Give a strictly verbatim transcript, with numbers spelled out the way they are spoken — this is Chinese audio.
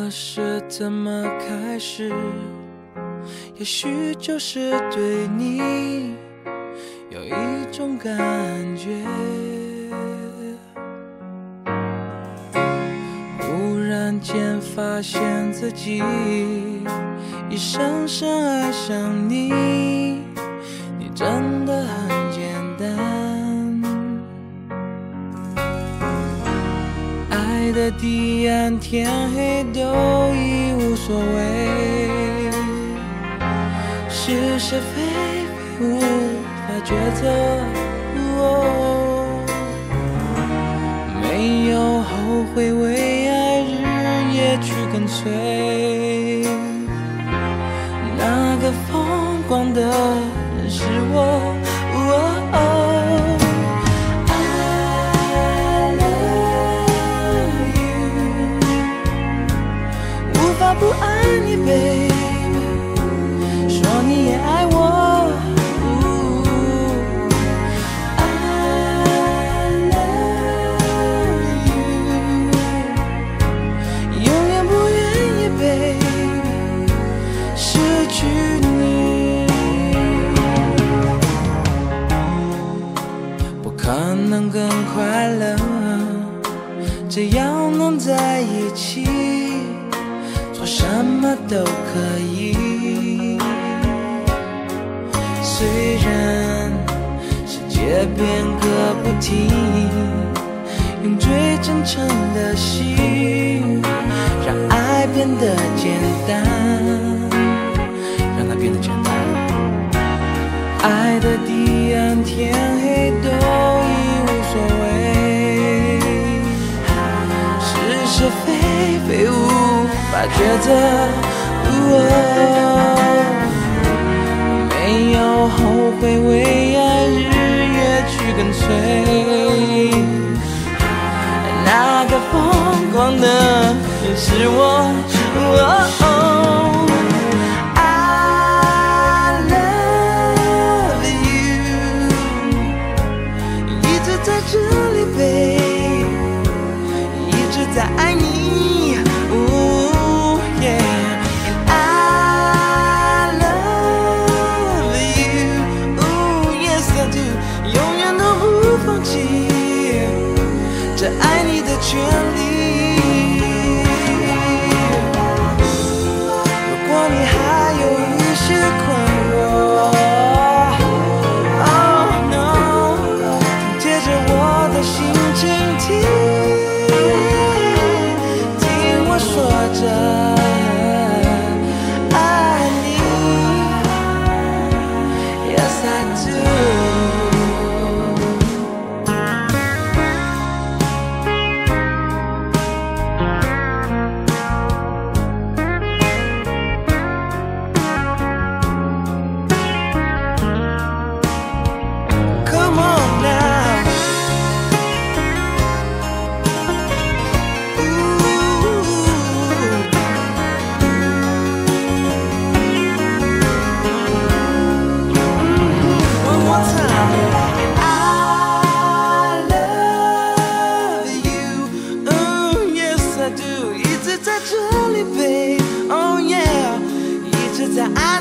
是怎么开始，也许就是对你有一种感觉。忽然间发现自己已深深爱上你，你真的很简单。爱的地暗天黑都已无所谓，是是非非无法抉择。哦，没有后悔，为爱日夜去跟随。那个疯狂的人是我。哦哦不爱你 baby， 说你也爱我。I love you， 永远不愿意 baby 失去你，不可能更快乐，只要能在一起，做什么都可以。虽然世界变个不停，用最真诚的心，让爱变得简单，让它变得简单。爱的地暗天黑都已无所谓，是是非非无法抉择。哦，没有后悔，为爱日夜去跟随。那个疯狂的人是我。哦，I love you， 一直在这里 babe， 一直在爱你。这爱你的权利，如果你还有一些困惑 ，Oh no， 紧接着我的心倾听，听我说着爱你 ，Yes I do。在这里 babe， oh yeah， 一直在爱